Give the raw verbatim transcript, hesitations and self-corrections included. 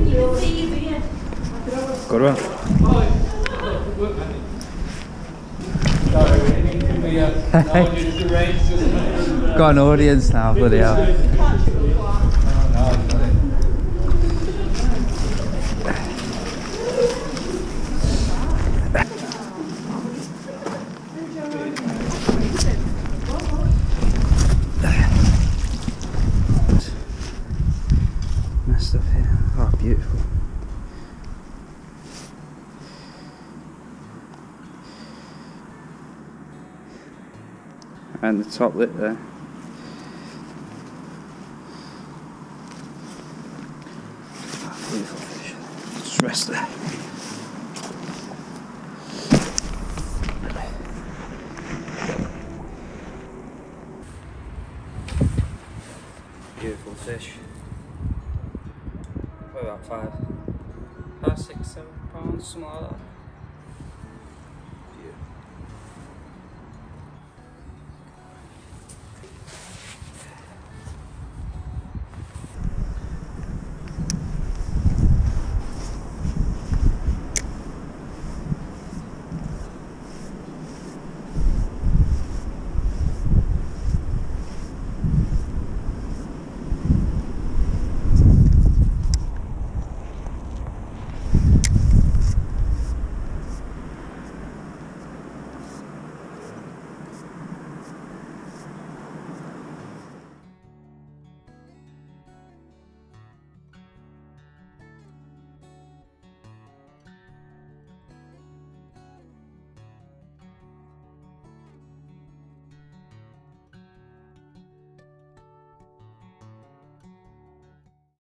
Good one. Got an audience now, bloody hell. Messed up here. Oh, beautiful. And the top lip there. Oh, beautiful fish. Just rest there. Beautiful fish. Probably about five, five, six, seven pounds, something like that.